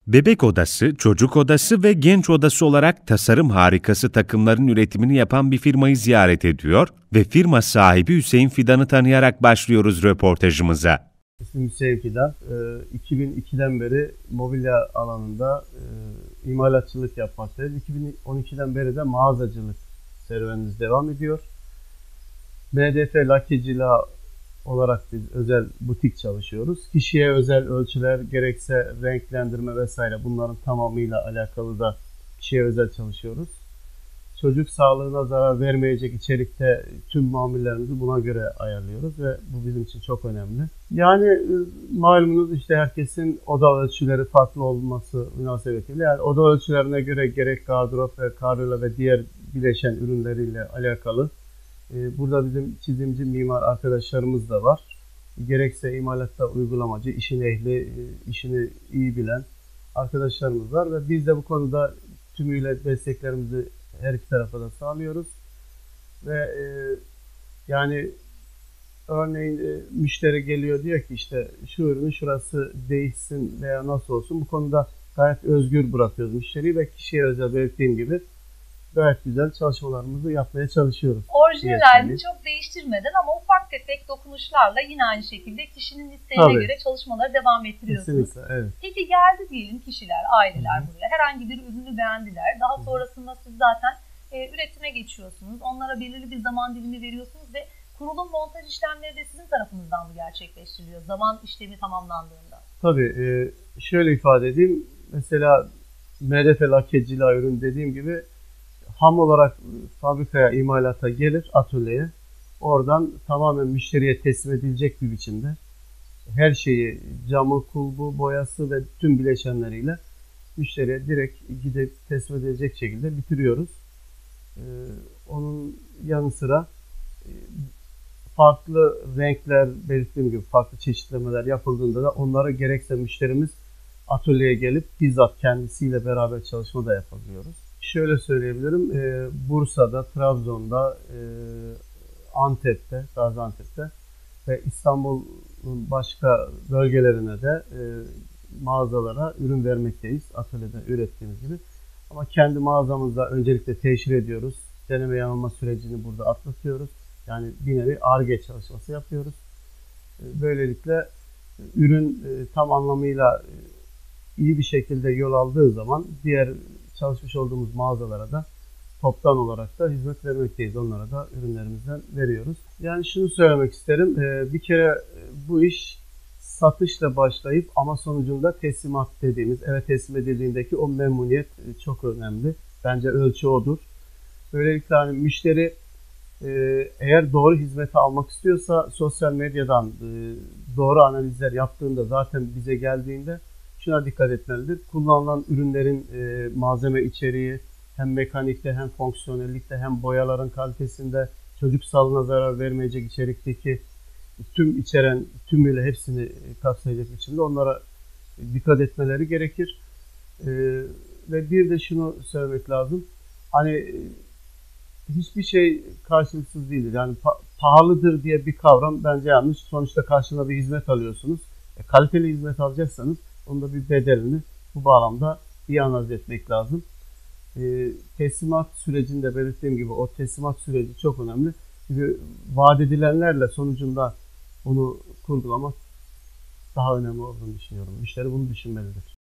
Bebek odası, çocuk odası ve genç odası olarak tasarım harikası takımların üretimini yapan bir firmayı ziyaret ediyor ve firma sahibi Hüseyin Fidan'ı tanıyarak başlıyoruz röportajımıza. İsmim Hüseyin Fidan. 2002'den beri mobilya alanında imalatçılık yapmaktayız. 2012'den beri de mağazacılık serüvenimiz devam ediyor. MDF Lakecila olarak biz özel butik çalışıyoruz. Kişiye özel ölçüler, gerekse renklendirme vesaire bunların tamamıyla alakalı da kişiye özel çalışıyoruz. Çocuk sağlığına zarar vermeyecek içerikte tüm mamullerimizi buna göre ayarlıyoruz ve bu bizim için çok önemli. Yani malumunuz işte herkesin oda ölçüleri farklı olması münasebetiyle yani oda ölçülerine göre gerek gardırop ve karyola ve diğer bileşen ürünleriyle alakalı burada bizim çizimci mimar arkadaşlarımız da var. Gerekse imalatta uygulamacı, işin ehli, işini iyi bilen arkadaşlarımız var ve biz de bu konuda tümüyle desteklerimizi her iki tarafa da sağlıyoruz. Ve yani örneğin müşteri geliyor diyor ki işte şu ürünün şurası değişsin veya nasıl olsun. Bu konuda gayet özgür bırakıyoruz müşteriyi ve kişiye özel belirttiğim gibi gayet güzel çalışmalarımızı yapmaya çalışıyoruz. Orijinal halini çok değiştirmeden ama ufak tefek dokunuşlarla yine aynı şekilde kişinin isteğine göre çalışmaları devam ettiriyorsunuz. Kesinlikle, evet. Peki geldi diyelim kişiler, aileler buraya. Herhangi bir ürünü beğendiler. Daha sonrasında siz zaten üretime geçiyorsunuz. Onlara belirli bir zaman dilimi veriyorsunuz ve kurulum montaj işlemleri de sizin tarafınızdan mı gerçekleştiriliyor? Zaman işlemi tamamlandığında. Tabii. Şöyle ifade edeyim. Mesela MDF lakecila ürün dediğim gibi ham olarak fabrikaya, imalata gelir, atölyeye. Oradan tamamen müşteriye teslim edilecek bir biçimde her şeyi, camı, kulbu, boyası ve tüm bileşenleriyle müşteriye direkt gidip teslim edilecek şekilde bitiriyoruz. Onun yanı sıra farklı renkler, belirttiğim gibi farklı çeşitlemeler yapıldığında da onları gerekse müşterimiz atölyeye gelip bizzat kendisiyle beraber çalışma da yapabiliyoruz. Şöyle söyleyebilirim, Bursa'da, Trabzon'da, Antep'te, Gaziantep'te ve İstanbul'un başka bölgelerine de mağazalara ürün vermekteyiz. Atölyede ürettiğimiz gibi. Ama kendi mağazamızda öncelikle teşhir ediyoruz. Deneme yanılma sürecini burada atlatıyoruz. Yani bir nevi Ar-Ge çalışması yapıyoruz. Böylelikle ürün tam anlamıyla iyi bir şekilde yol aldığı zaman diğer çalışmış olduğumuz mağazalara da toptan olarak da hizmet vermekteyiz. Onlara da ürünlerimizden veriyoruz. Yani şunu söylemek isterim. Bir kere bu iş satışla başlayıp ama sonucunda teslimat dediğimiz, eve teslim edildiğindeki o memnuniyet çok önemli. Bence ölçü odur. Böylelikle hani müşteri eğer doğru hizmeti almak istiyorsa sosyal medyadan doğru analizler yaptığında zaten bize geldiğinde şuna dikkat etmelidir. Kullanılan ürünlerin malzeme içeriği hem mekanikte hem fonksiyonellikte hem boyaların kalitesinde çocuk sağlığına zarar vermeyecek içerikteki tümüyle hepsini kapsayacak biçimde onlara dikkat etmeleri gerekir. Ve bir de şunu söylemek lazım. Hani hiçbir şey karşılıksız değildir. Yani pahalıdır diye bir kavram bence yanlış. Sonuçta karşılığında bir hizmet alıyorsunuz. Kaliteli hizmet alacaksanız onun da bir bedelini bu bağlamda iyi analiz etmek lazım. Teslimat sürecinde belirttiğim gibi o teslimat süreci çok önemli. Çünkü vaat edilenlerle sonucunda bunu kurgulamak daha önemli olduğunu düşünüyorum. Müşteri bunu düşünmelidir.